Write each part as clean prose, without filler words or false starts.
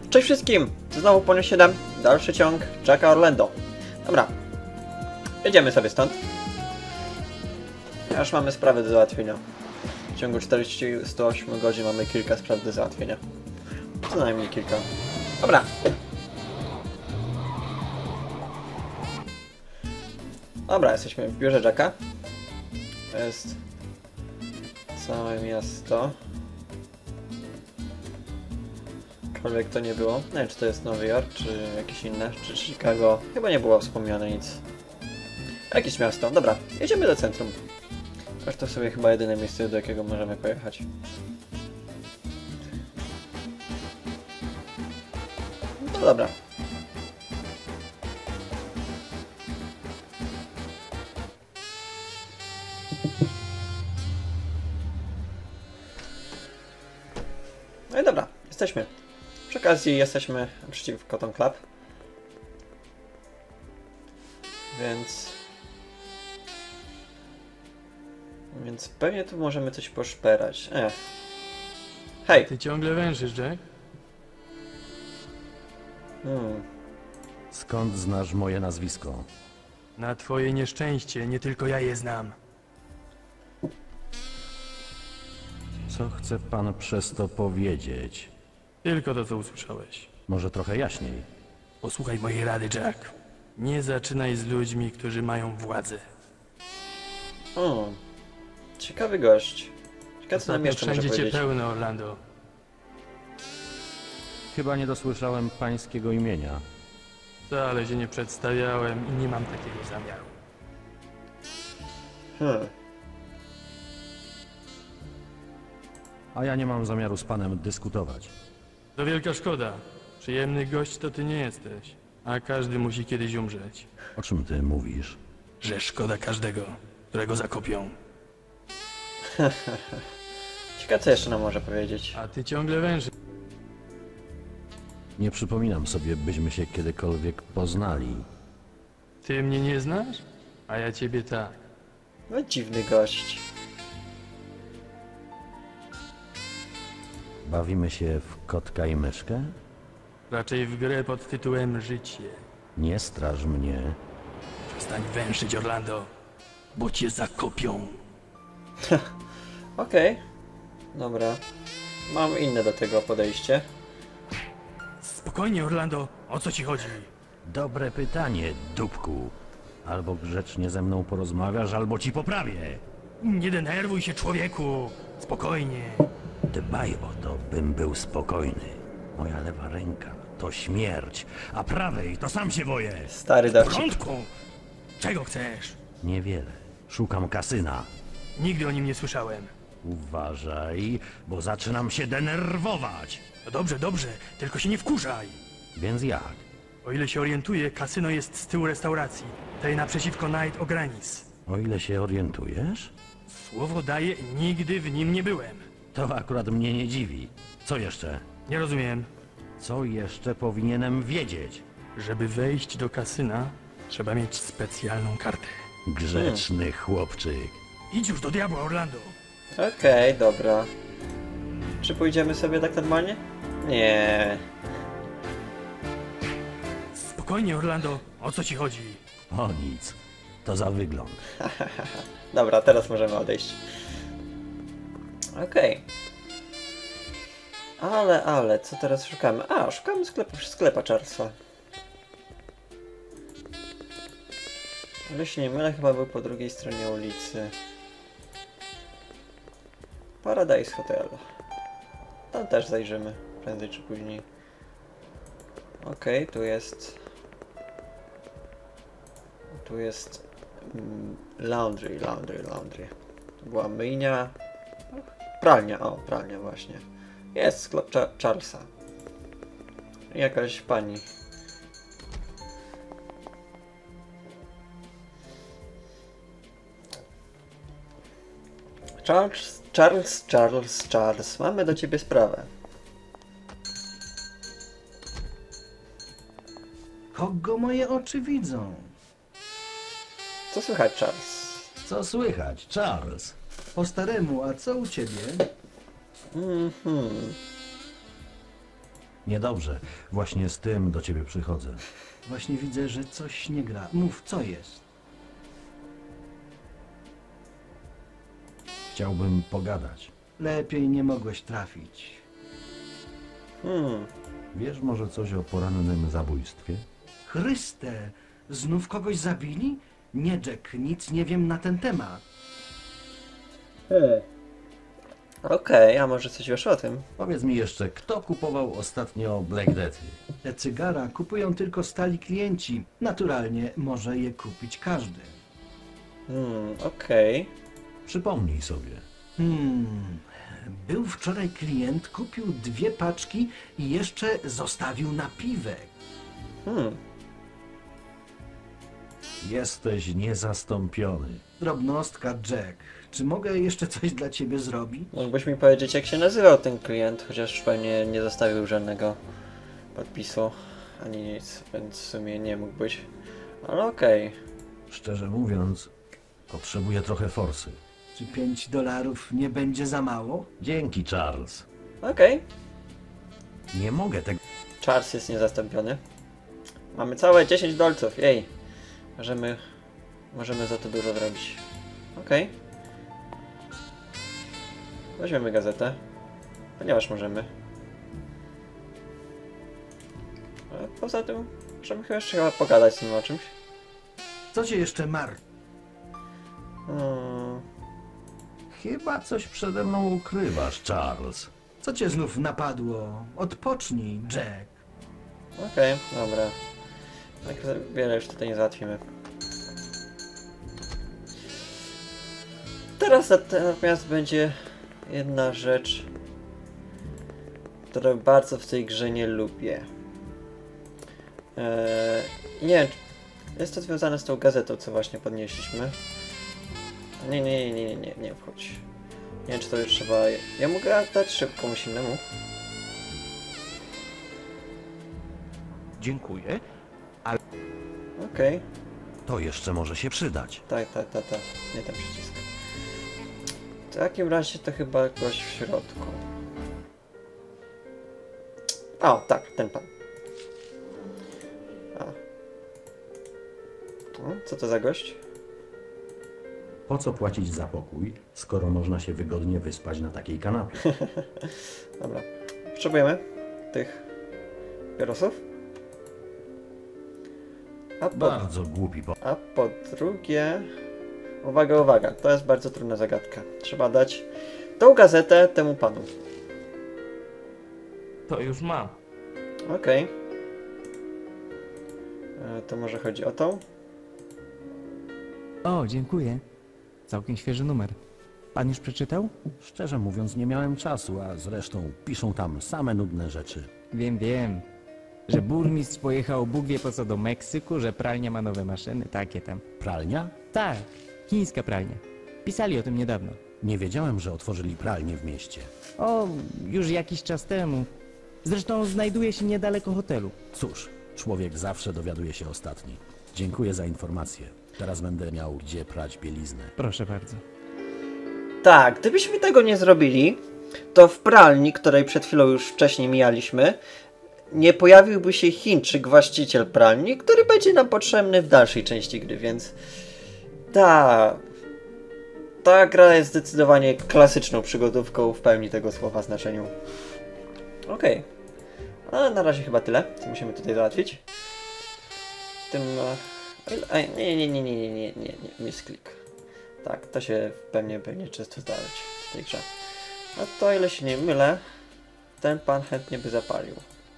Cześć wszystkim! Znowu Pony 7, dalszy ciąg Jacka Orlando. Dobra, jedziemy sobie stąd. Już mamy sprawy do załatwienia. W ciągu 48 godzin mamy kilka spraw do załatwienia. Co najmniej kilka. Dobra. Dobra, jesteśmy w biurze Jacka. To jest całe miasto. Cokolwiek to nie było. Nie wiem, czy to jest Nowy Jork, czy jakieś inne, czy Chicago. Chyba nie było wspomniane nic. Jakieś miasto. Dobra, jedziemy do centrum. Aż to sobie chyba jedyne miejsce, do jakiego możemy pojechać. No dobra. No i dobra, jesteśmy. Przy okazji jesteśmy przeciwko Cotton Club. Więc pewnie tu możemy coś poszperać. Hej! Ty ciągle wężysz, Jack? Skąd znasz moje nazwisko? Na twoje nieszczęście, nie tylko ja je znam. Co chce pan przez to powiedzieć? Tylko to, co usłyszałeś. Może trochę jaśniej. Posłuchaj mojej rady, Jack. Nie zaczynaj z ludźmi, którzy mają władzę. O, ciekawy gość. Ciekawe, co nam Ostatnio jeszcze może wszędzie cię powiedzieć. pełno, Orlando. Chyba nie dosłyszałem pańskiego imienia. Wcale się nie przedstawiałem i nie mam takiego zamiaru. A ja nie mam zamiaru z panem dyskutować. To wielka szkoda. Przyjemny gość to ty nie jesteś. A każdy musi kiedyś umrzeć. O czym ty mówisz? Że szkoda każdego, którego zakopią. Ciekawe, co jeszcze nam może powiedzieć. A ty ciągle wężysz. Nie przypominam sobie, byśmy się kiedykolwiek poznali. Ty mnie nie znasz? A ja ciebie tak. No dziwny gość. Bawimy się w kotka i myszkę? Raczej w grę pod tytułem Życie. Nie straż mnie. Przestań węszyć, Orlando, bo cię zakopią. Okej. Dobra. Mam inne do tego podejście. Spokojnie, Orlando, o co ci chodzi? Dobre pytanie, dupku. Albo grzecznie ze mną porozmawiasz, albo ci poprawię. Nie denerwuj się, człowieku. Spokojnie. Dbaj o to, bym był spokojny. Moja lewa ręka to śmierć, a prawej to sam się boję. Stary W dowcip. porządku. Czego chcesz? Niewiele. Szukam kasyna. Nigdy o nim nie słyszałem. Uważaj, bo zaczynam się denerwować. No dobrze, dobrze, tylko się nie wkurzaj. Więc jak? O ile się orientuję, kasyno jest z tyłu restauracji. Tej naprzeciwko Night O'Granis. O ile się orientujesz? Słowo daję, nigdy w nim nie byłem. To akurat mnie nie dziwi. Co jeszcze? Nie rozumiem. Co jeszcze powinienem wiedzieć? Żeby wejść do kasyna, trzeba mieć specjalną kartę. Grzeczny chłopczyk. Idź już do diabła, Orlando. Okej, dobra. Czy pójdziemy sobie tak normalnie? Nie. Spokojnie, Orlando, o co ci chodzi? O nic. To za wygląd. Dobra, teraz możemy odejść. Okej. Ale, co teraz szukamy? A, szukamy sklepa Charlesa. Ale się nie mylę, chyba był po drugiej stronie ulicy. Paradise Hotel. Tam też zajrzymy, prędzej czy później. Okej, tu jest... Tu jest... laundry. Tu była myjnia. Pralnia, o, pralnia właśnie. Jest sklep Charlesa. Jakaś pani. Charles, mamy do ciebie sprawę. Kogo moje oczy widzą? Co słychać, Charles? Co słychać, Charles? Po staremu, a co u ciebie? Niedobrze. Właśnie z tym do ciebie przychodzę. Właśnie widzę, że coś nie gra. Mów, co jest? Chciałbym pogadać. Lepiej nie mogłeś trafić. Wiesz może coś o porannym zabójstwie? Chryste, znów kogoś zabili? Nie, Jack, nic nie wiem na ten temat. Okej, a może coś wiesz o tym? Powiedz mi jeszcze, kto kupował ostatnio Black Death'y? Te cygara kupują tylko stali klienci. Naturalnie może je kupić każdy. Okej. Przypomnij sobie. Był wczoraj klient, kupił 2 paczki i jeszcze zostawił napiwek. Jesteś niezastąpiony. Drobnostka, Jack. Czy mogę jeszcze coś dla ciebie zrobić? Mógłbyś mi powiedzieć, jak się nazywał ten klient, chociaż pewnie nie zostawił żadnego podpisu, ani nic, więc w sumie nie mógłbyś. Ale okej. Szczerze mówiąc, potrzebuję trochę forsy. Czy $5 nie będzie za mało? Dzięki, Charles. Okej. Nie mogę tego... Charles jest niezastąpiony. Mamy całe 10 dolców, jej. Możemy za to dużo zrobić. Okej. Weźmiemy gazetę, ponieważ możemy. A poza tym, możemy chyba pogadać z nim o czymś. Co cię jeszcze martwi? Chyba coś przede mną ukrywasz, Charles. Co cię znów napadło? Odpocznij, Jack. Okej, dobra. Tak wiele już tutaj nie załatwimy. Teraz natomiast będzie jedna rzecz, którą bardzo w tej grze nie lubię. Nie wiem, jest to związane z tą gazetą, co właśnie podnieśliśmy. Nie wchodź. Nie wiem, czy to już trzeba... Ja mogę dać szybko komuś innemu. Dziękuję. Okej. To jeszcze może się przydać. Tak. Nie ten przycisk. W takim razie to chyba gość w środku. O, tak, ten pan. A. O, co to za gość? Po co płacić za pokój, skoro można się wygodnie wyspać na takiej kanapie? Dobra. Potrzebujemy tych papierosów. Bardzo głupi A po drugie... Uwaga, to jest bardzo trudna zagadka. Trzeba dać tą gazetę temu panu. To już mam. Okej. To może chodzi o tą? O, dziękuję. Całkiem świeży numer. Pan już przeczytał? Szczerze mówiąc, nie miałem czasu, a zresztą piszą tam same nudne rzeczy. Wiem. Że burmistrz pojechał Bóg wie po co do Meksyku, że pralnia ma nowe maszyny, takie tam. Pralnia? Tak, chińska pralnia. Pisali o tym niedawno. Nie wiedziałem, że otworzyli pralnię w mieście. O, już jakiś czas temu. Zresztą znajduje się niedaleko hotelu. Cóż, człowiek zawsze dowiaduje się ostatni. Dziękuję za informację. Teraz będę miał gdzie prać bieliznę. Proszę bardzo. Tak, gdybyśmy tego nie zrobili, to w pralni, której przed chwilą już wcześniej mijaliśmy, nie pojawiłby się Chińczyk, właściciel pralni, który będzie nam potrzebny w dalszej części gry, więc ta gra jest zdecydowanie klasyczną przygodówką w pełni tego słowa znaczeniu. Okej. Ale na razie chyba tyle, co musimy tutaj załatwić. Tym... Nie, misklik. Tak, to się pewnie często zdarzyć w tej grze. No to o ile się nie mylę, ten pan chętnie by zapalił.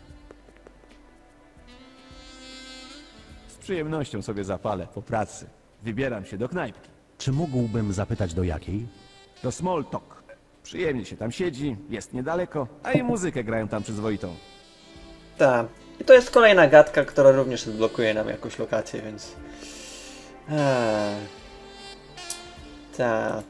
Z przyjemnością sobie zapalę po pracy. Wybieram się do knajpki. Czy mógłbym zapytać do jakiej? Do Small Talk. Przyjemnie się tam siedzi, jest niedaleko, a i muzykę grają tam przyzwoitą. Tak. I to jest kolejna gadka, która również odblokuje nam jakąś lokację, więc... Tak.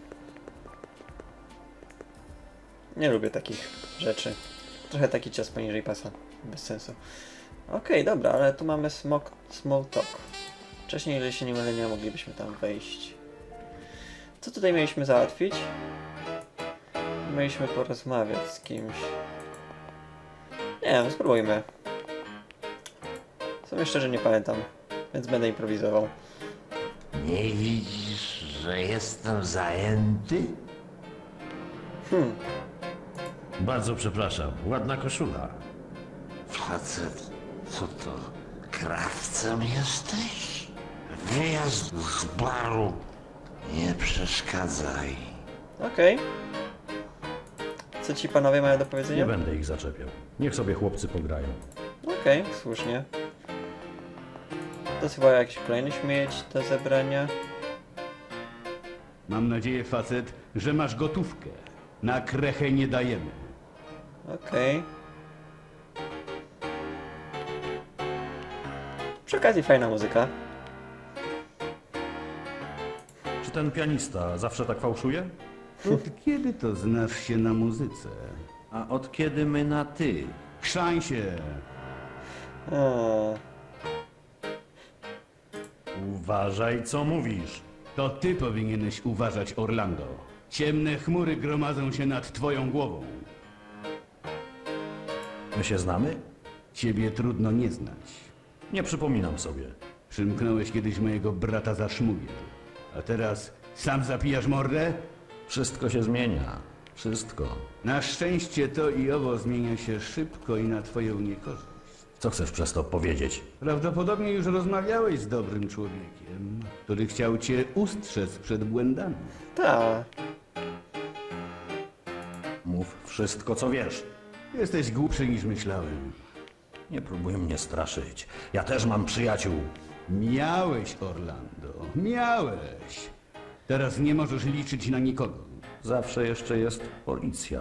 Nie lubię takich rzeczy. Trochę taki czas poniżej pasa. Bez sensu. Okej, dobra, ale tu mamy small talk. Wcześniej, jeżeli się nie mylę, nie moglibyśmy tam wejść. Co tutaj mieliśmy załatwić? Mieliśmy porozmawiać z kimś. Nie wiem, spróbujmy. W sumie szczerze nie pamiętam, więc będę improwizował. Nie widzisz, że jestem zajęty? Bardzo przepraszam, ładna koszula. Facet, co to? Krawcem jesteś? Wyjazd z baru. Nie przeszkadzaj. Okej. Co ci panowie mają do Nie powiedzenia? będę ich zaczepiał. Niech sobie chłopcy pograją. Okej, słusznie. To jest chyba jakiś kolejny śmieć do zebrania. Mam nadzieję, facet, że masz gotówkę. Na krechę nie dajemy. Okej. Przy okazji fajna muzyka. Czy ten pianista zawsze tak fałszuje? Od kiedy to znasz się na muzyce? A od kiedy my na ty? Chrzań się! O, Uważaj, co mówisz. To ty powinieneś uważać, Orlando. Ciemne chmury gromadzą się nad twoją głową. My się znamy? Ciebie trudno nie znać. Nie przypominam sobie. Przymknąłeś kiedyś mojego brata za szmugiel. A teraz sam zapijasz mordę? Wszystko się zmienia. Wszystko. Na szczęście to i owo zmienia się szybko i na twoją niekorzyść. Co chcesz przez to powiedzieć? Prawdopodobnie już rozmawiałeś z dobrym człowiekiem, który chciał cię ustrzec przed błędami. ta. Mów wszystko, co wiesz. Jesteś głupszy niż myślałem. Nie próbuj mnie straszyć. Ja też mam przyjaciół. Miałeś, Orlando, miałeś. Teraz nie możesz liczyć na nikogo. Zawsze jeszcze jest policja.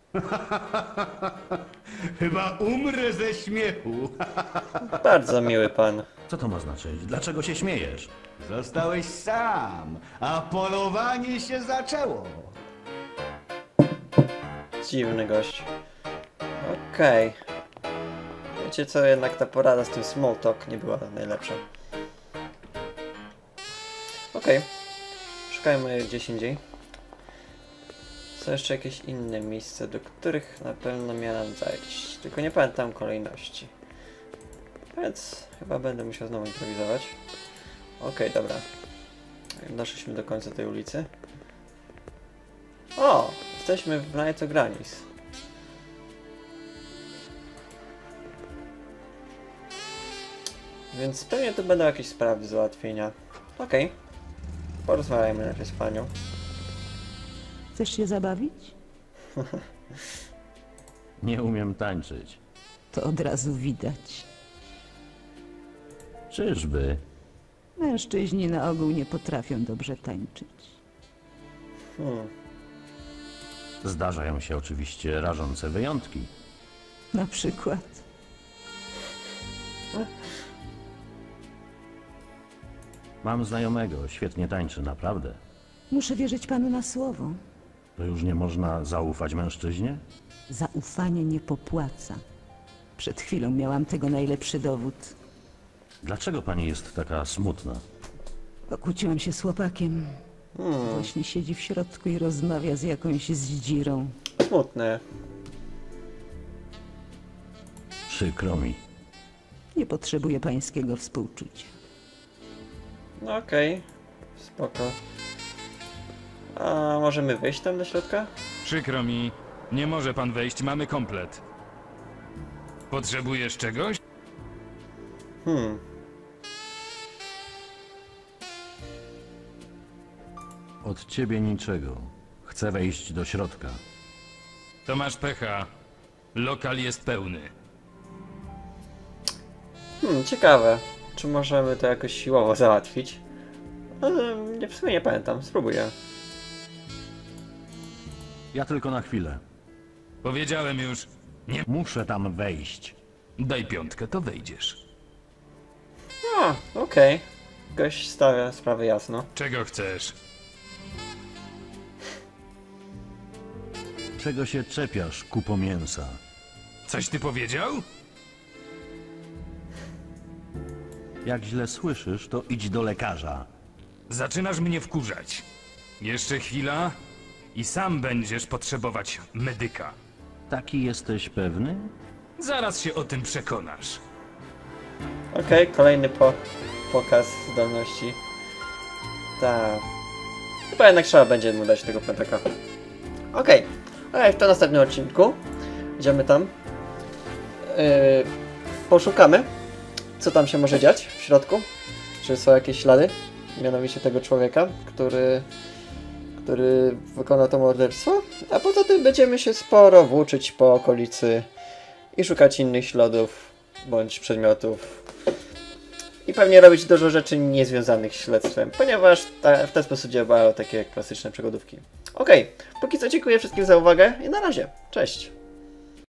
Chyba umrę ze śmiechu. Bardzo miły pan. Co to ma znaczyć? Dlaczego się śmiejesz? Zostałeś sam, a polowanie się zaczęło. Dziwny gość. Okej. Wiecie co, jednak ta porada z tym small talk nie była najlepsza. Okej. Szukajmy gdzieś indziej. Są jeszcze jakieś inne miejsca, do których na pewno miałem zajść. Tylko nie pamiętam kolejności. Więc chyba będę musiał znowu improwizować. Okej, dobra. Doszliśmy do końca tej ulicy. O! Jesteśmy w Knights of Granis. Więc pewnie tu będą jakieś sprawy do załatwienia. Okej. Porozmawiajmy najpierw z panią. Chcesz się zabawić? Nie umiem tańczyć. To od razu widać. Czyżby? Mężczyźni na ogół nie potrafią dobrze tańczyć. Zdarzają się oczywiście rażące wyjątki. Na przykład. Mam znajomego, świetnie tańczy, naprawdę. Muszę wierzyć panu na słowo. To już nie można zaufać mężczyźnie? Zaufanie nie popłaca. Przed chwilą miałam tego najlepszy dowód. Dlaczego pani jest taka smutna? Pokłóciłam się z chłopakiem. Właśnie siedzi w środku i rozmawia z jakąś zdzirą. Smutne. Przykro mi. Nie potrzebuję pańskiego współczucia. No okej. Spoko. A możemy wejść tam do środka? Przykro mi, nie może pan wejść, mamy komplet. Potrzebujesz czegoś? Od ciebie niczego. Chcę wejść do środka. To masz pecha. Lokal jest pełny. Ciekawe. Czy możemy to jakoś siłowo załatwić? W sumie nie pamiętam. Spróbuję. Ja tylko na chwilę. Powiedziałem już, nie Muszę tam wejść. daj piątkę, to wejdziesz. Okej. Gość stawia sprawę jasno. Czego chcesz? Czego się czepiasz, kupo mięsa? Coś ty powiedział? Jak źle słyszysz, to idź do lekarza. Zaczynasz mnie wkurzać. Jeszcze chwila i sam będziesz potrzebować medyka. Taki jesteś pewny? Zaraz się o tym przekonasz. Okej, kolejny pokaz zdolności. Tak. Chyba jednak trzeba będzie mu dać tego pentaka. Okej, w to następnym odcinku idziemy tam. Poszukamy, co tam się może dziać w środku. Czy są jakieś ślady, mianowicie tego człowieka, który wykonał to morderstwo. A poza tym będziemy się sporo włóczyć po okolicy i szukać innych śladów bądź przedmiotów. I pewnie robić dużo rzeczy niezwiązanych z śledztwem, ponieważ w ten sposób działają takie klasyczne przygodówki. Okej, póki co dziękuję wszystkim za uwagę i na razie. Cześć!